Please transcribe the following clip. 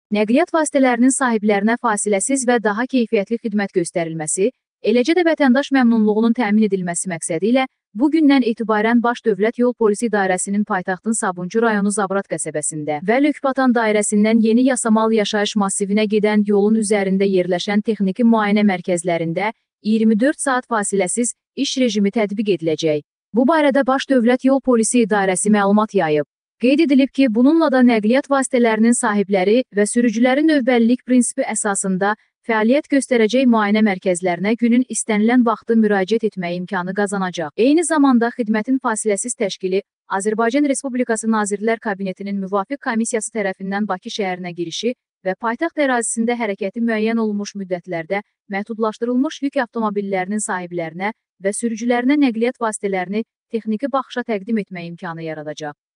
Nəqliyyat vasitələrinin sahiblərinə fasiləsiz və daha keyfiyyətli xidmət göstərilməsi, eləcə də vətəndaş məmnunluğunun təmin edilməsi məqsədi ilə bu gündən etibarən Baş Dövlət Yol Polisi İdarəsinin paytaxtın Sabunçu rayonu Zabrat qəsəbəsində və Lökbatan dairəsindən Yeni Yasamal yaşayış massivinə gedən yolun üzərində yerləşən texniki müayinə mərkəzlərində 24 saat fasiləsiz iş rejimi tətbiq ediləcək. Bu barədə Baş Dövlət Yol Polisi İdarəsi məlumat yayıb. Qeyd edilib ki, bununla da nəqliyyat vasitələrinin sahibləri və sürücülərin növbəllik prinsipi əsasında fəaliyyət göstərəcək müayinə mərkəzlərinə günün istənilən vaxtı müraciət etmək imkanı qazanacaq. Eyni zamanda xidmətin fasiləsiz təşkili Azərbaycan Respublikası Nazirlər Kabinetinin müvafiq komissiyası tərəfindən Bakı şəhərinə girişi və paytaxt ərazisində hərəkəti müəyyən olunmuş müddətlərdə məhdudlaşdırılmış yük avtomobillərinin sahiblərinə və sürücülərinə nəqliyyat vasitələrini texniki baxışa təqdim etmək imkanı yaradacaq.